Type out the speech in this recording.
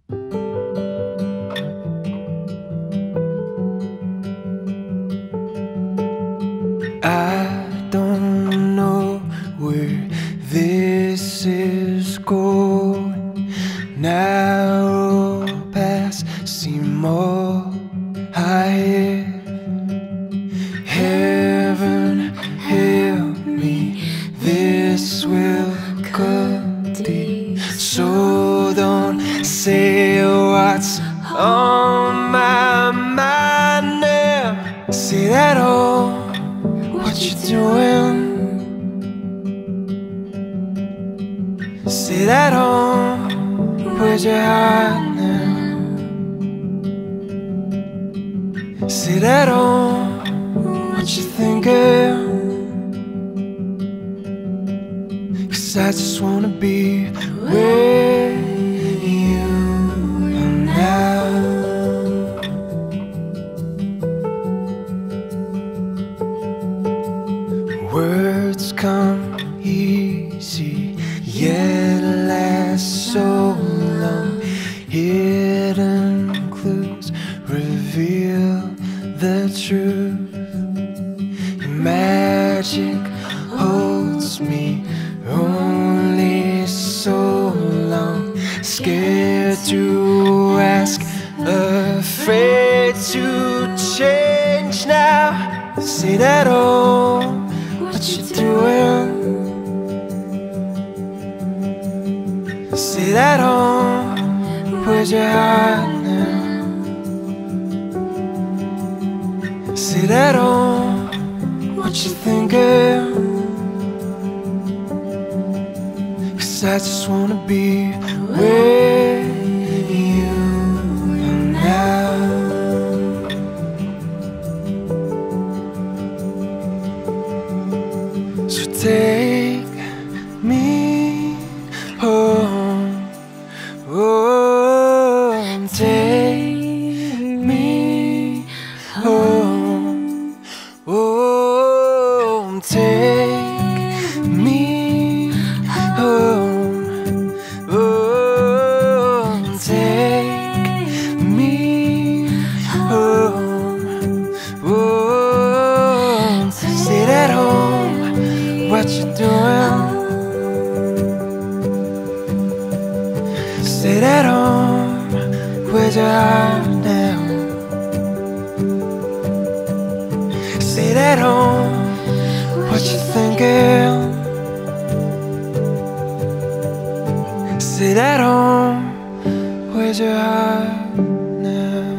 I don't know where this is going. Narrow paths seem more high. Heaven help me, this will cut deep. So don't say what's on my mind now. Say that all what you doing. Say that on, where's your heart now? Say that on, what you thinking? 'Cause I just wanna be where you are now. Words come easy, yet last so long. Hidden clues reveal the truth. Your magic holds me only so long. Scared to ask, afraid to change now. Say that all, what you doing? Say that on, where's your heart now? Say that on, what you thinking? 'Cause I just wanna be where you are now. So take me home, oh, take me home, oh, take me home, oh, take me home, oh, say that home, what you doing? Say that home, where's your heart now? Say that home, what you thinking? Say that home, where's your heart now?